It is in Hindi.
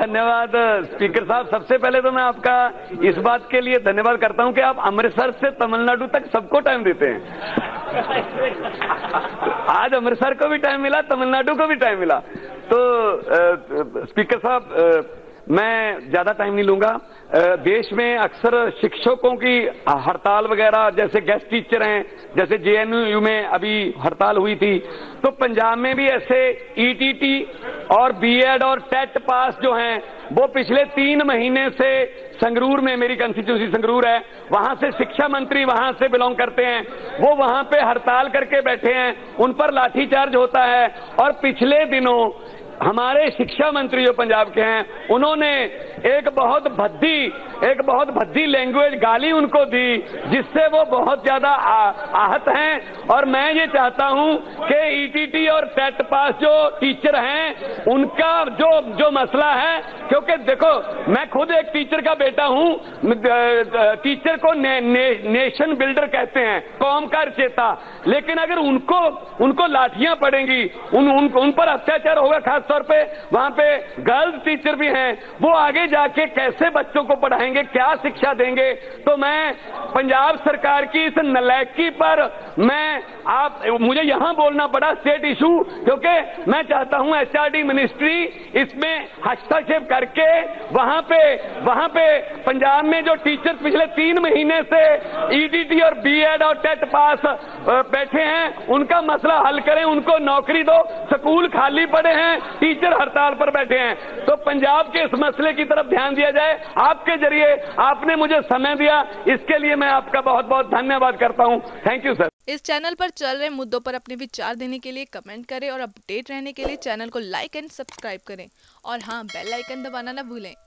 धन्यवाद स्पीकर साहब। सबसे पहले तो मैं आपका इस बात के लिए धन्यवाद करता हूं कि आप अमृतसर से तमिलनाडु तक सबको टाइम देते हैं। आज अमृतसर को भी टाइम मिला, तमिलनाडु को भी टाइम मिला। तो स्पीकर साहब, मैं ज्यादा टाइम नहीं लूंगा। देश में अक्सर शिक्षकों की हड़ताल वगैरह, जैसे गेस्ट टीचर हैं, जैसे जेएनयू में अभी हड़ताल हुई थी, तो पंजाब में भी ऐसे ईटीटी और बीएड और टेट पास जो हैं वो पिछले 3 महीने से संगरूर में, मेरी कंस्टिट्यूंसी संगरूर है, वहां से शिक्षा मंत्री वहां से बिलोंग करते हैं, वो वहां पे हड़ताल करके बैठे हैं, उन पर लाठीचार्ज होता है। और पिछले दिनों हमारे शिक्षा मंत्री जो पंजाब के हैं, उन्होंने एक बहुत भद्दी लैंग्वेज गाली उनको दी, जिससे वो बहुत ज्यादा आहत हैं। और मैं ये चाहता हूं कि ईटीटी और टेट पास जो टीचर हैं उनका जो मसला है, क्योंकि देखो मैं खुद एक टीचर का बेटा हूं, टीचर को नेशन बिल्डर कहते हैं, कौम का रचेता, लेकिन अगर उनको लाठियां पड़ेंगी, उन पर अत्याचार होगा, खासतौर पे वहां पे गर्ल्स टीचर भी हैं, वो आगे जाके कैसे बच्चों को पढ़ाएंगे, क्या शिक्षा देंगे। तो मैं पंजाब सरकार की इस नलायकी पर मुझे यहां बोलना पड़ा स्टेट इशू, क्योंकि मैं चाहता हूं एचआरडी मिनिस्ट्री इसमें हस्तक्षेप करके वहां पे पंजाब में जो टीचर पिछले 3 महीने से ईटीटी और बीएड और टेट पास बैठे हैं, उनका मसला हल करें, उनको नौकरी दो। स्कूल खाली पड़े हैं, टीचर हड़ताल पर बैठे हैं, तो पंजाब के इस मसले की तरफ ध्यान दिया जाए। आपके जरिए आपने मुझे समय दिया, इसके लिए मैं आपका बहुत बहुत धन्यवाद करता हूं। Thank you sir. इस चैनल पर चल रहे मुद्दों पर अपने विचार देने के लिए कमेंट करें और अपडेट रहने के लिए चैनल को लाइक एंड सब्सक्राइब करें। और हाँ, बेल आइकन दबाना ना भूलें।